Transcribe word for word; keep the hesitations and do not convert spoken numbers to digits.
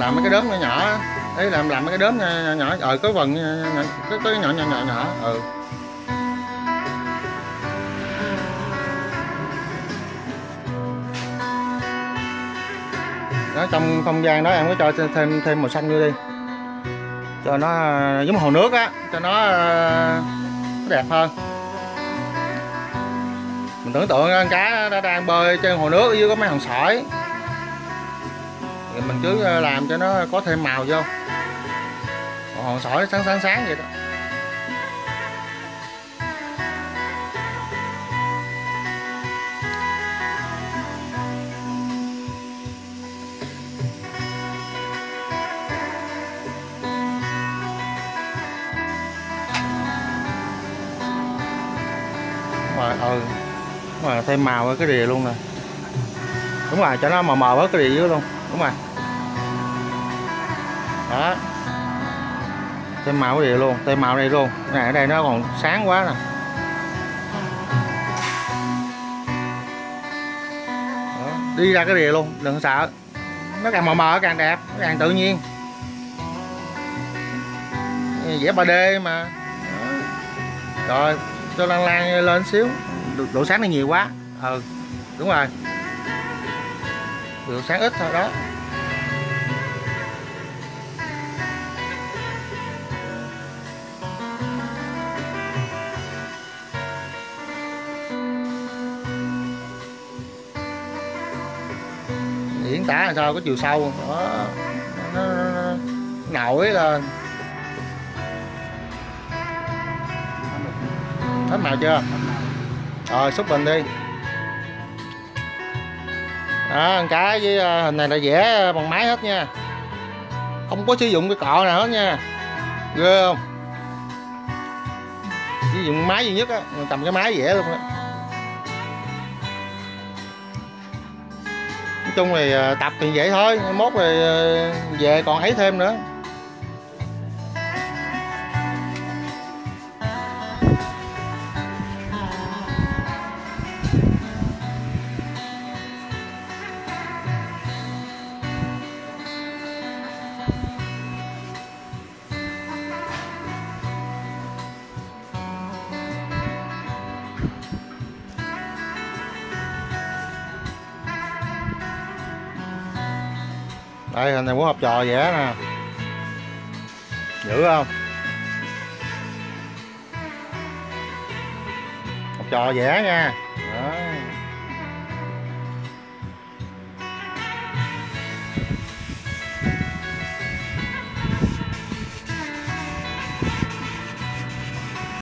làm mấy cái đốm nhỏ nhỏ ấy, làm làm mấy cái đốm nhỏ nhỏ ờ có vần nhỏ, có cái nhỏ nhỏ nhỏ nhỏ ừ. Đó, trong không gian đó em có cho thêm thêm màu xanh vô đi cho nó giống hồ nước á, cho nó, nó đẹp hơn. Mình tưởng tượng con cá nó đang bơi trên hồ nước, ở dưới có mấy hòn sỏi thì mình cứ làm cho nó có thêm màu vô, hòn sỏi sáng sáng sáng vậy đó. Rồi ừ, đúng rồi, thêm màu ở cái rìa luôn nè, đúng rồi, cho nó mờ mờ bớt cái rìa dưới luôn, đúng rồi đó, thêm màu cái rìa luôn, thêm màu này luôn nè, ở đây nó còn sáng quá nè đó, đi ra cái rìa luôn, đừng sợ, nó càng mờ mờ càng đẹp, nó càng tự nhiên, vẽ ba D mà đó. Rồi cho lan lan lên xíu, độ sáng này nhiều quá, ừ đúng rồi, độ sáng ít thôi đó. Diễn tả làm sao có chiều sâu đó, nó, nó, nó nổi lên. Hết màu chưa? Rồi xúc bình đi. Đó, con cá với hình này là vẽ bằng máy hết nha, không có sử dụng cái cọ nào hết nha, ghê không? Sử dụng máy duy nhất á, cầm cái máy vẽ luôn á. Nói chung thì tập thì vậy thôi, mốt rồi về còn ấy thêm nữa. Đây hình này muốn học trò vẽ nè, dữ không? Học trò vẽ nha đó.